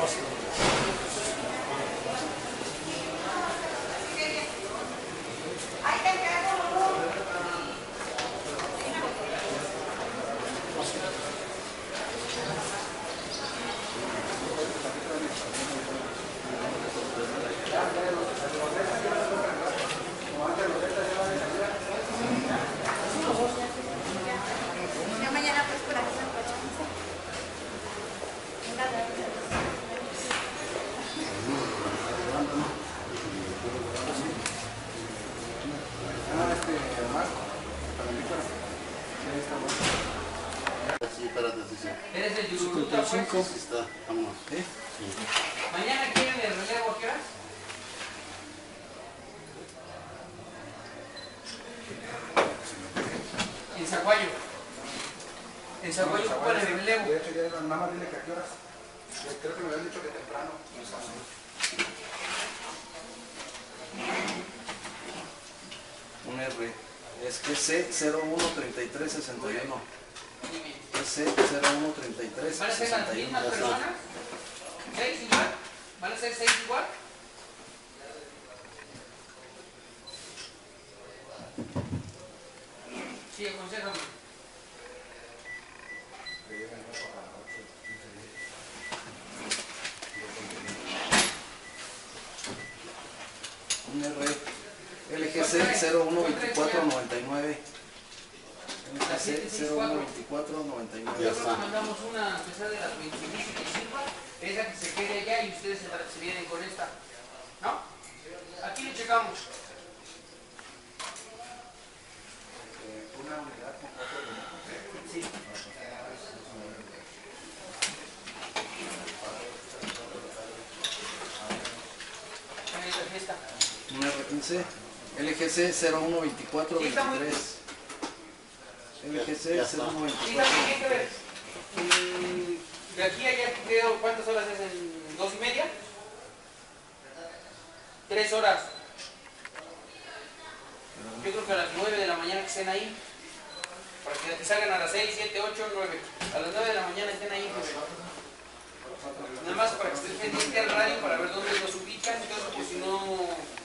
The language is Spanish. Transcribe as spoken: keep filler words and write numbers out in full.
¿Eres el Yururuta, pues? Sí, está, vámonos. ¿Sí? Sí. ¿Mañana quieren el relevo a qué horas? En Zaguayo. En Zaguayo ocupan el relevo. De hecho, ya nada más dile que a qué horas. Creo que me habían dicho que temprano. Un R. Es G C cero uno treinta y tres sesenta y uno. G C cero uno treinta y tres ¿Van a ser las sesenta y uno. mismas personas? ¿Seis igual? ¿Van a ser seis igual? Sí, aconsejame. Un R. L G C cero uno veinticuatro noventa y nueve. L G C cero uno veinticuatro noventa y nueve. Ya Nosotros está. mandamos una a pesar de las veinticinco que sirva, esa que se quede allá y ustedes se, se vienen con esta. ¿No? Aquí le checamos. Una unidad con cuatro elementos. Sí. Esta. Un R quince. L G C cero uno veinticuatro veintitrés. L G C cero uno Sí, veinticuatro. también hay que ver. Mm, de aquí a allá creo, ¿cuántas horas es? ¿En dos y media? Tres horas. Yo creo que a las nueve de la mañana que estén ahí. Para que salgan a las seis, siete, ocho, nueve. A las nueve de la mañana estén ahí. Nada más para que estén pendientes al radio para ver dónde los ubican y todo eso, pues si no...